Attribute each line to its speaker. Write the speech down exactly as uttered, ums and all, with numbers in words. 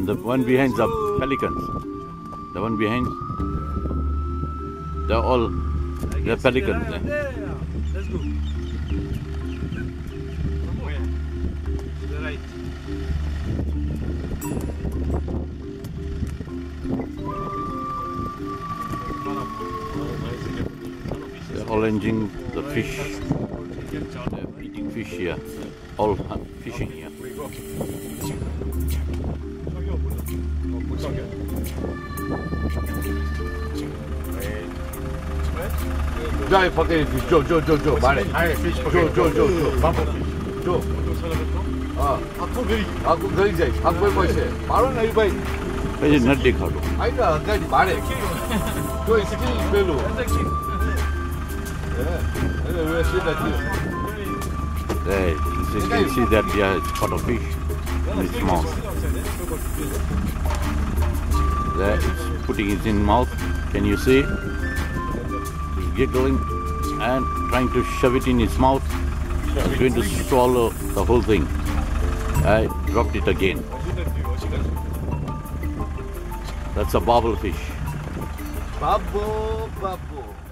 Speaker 1: the one behind the pelicans. The one behind, they're all, they're pelicans.
Speaker 2: Yeah, yeah, yeah. Let's go. Where? To the right.
Speaker 1: They're all enjoying the fish. They're eating fish here. All fishing here.
Speaker 3: Joy, forget it, fish. Joe, Joe, Joe, Joe. Mare. Fish, Joe, Joe, Joe, Joe. Bumper fish. Joe. Ah, aku gari. Aku gari jai. Aku boy boy se. Maro nahi bhai.
Speaker 1: Hey, not dekha lo.
Speaker 3: I know, gari mare. Joe is still bello. Yeah. Anyway, see that here.
Speaker 1: There, you can see that there is caught a fish in its mouth. There, it's putting it in mouth. Can you see? It's giggling and trying to shove it in its mouth. It's going to swallow the whole thing. I dropped it again. That's a bobble fish.
Speaker 3: Babo, babo.